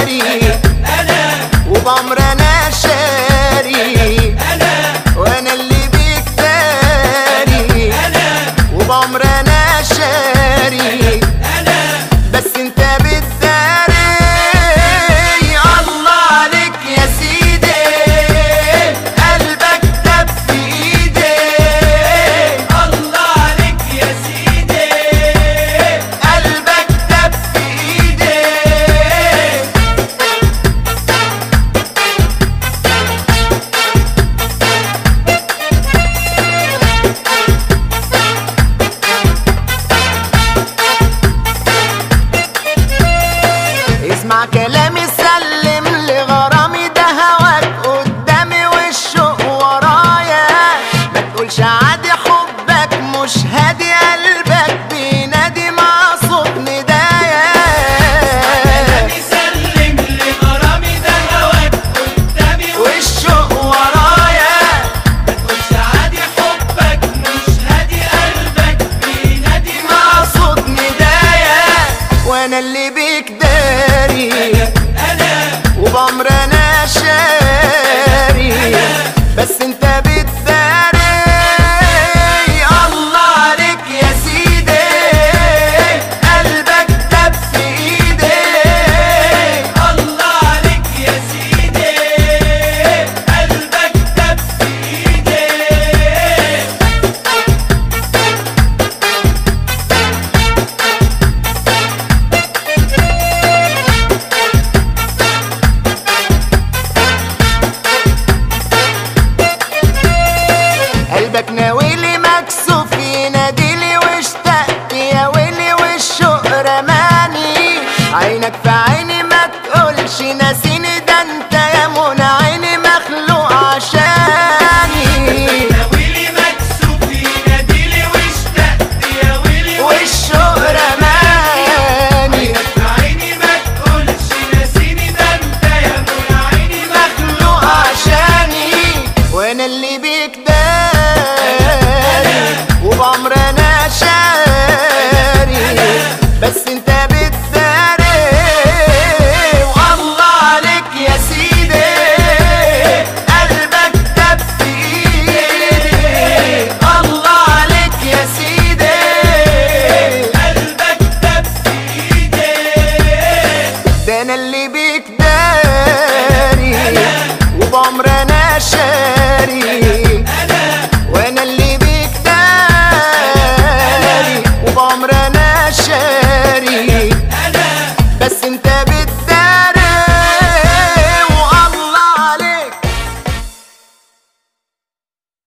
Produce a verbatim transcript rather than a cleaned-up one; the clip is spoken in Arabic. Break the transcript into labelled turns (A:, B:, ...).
A: داري وبعمر انا شاري وانا اللي بيك داري وبعمر انا شاري بس انت بتداري. الله عليك يا سيدي قلبك دب في ايدي. الله عليك يا سيدي قلبك دب في ايدي. اسمع كلامي سلم لغرامي ده هواك قدامي والشوق ورايا. ما تقولش عادي حبك مش هادي قلبك بينادي مع صوت ندايا.
B: كلامي سلم لغرامي ده هواك قدامي
A: والشوق ورايا.
B: ما تقولش عادي حبك مش هادي قلبك بينادي
A: مع صوت ندايا وانا اللي بيك داري وبعمر انا شاري بس انت بتداري. الله عليك يا سيدي قلبك دب في ايدي.
B: الله عليك يا سيدي قلبك دب في ايدي.
A: قلبك ناويلي مكسوف يناديلي واشتقت يا ويلي والشوق رماني. عينك في عيني ما تقولش ناسيني ده انت يا منى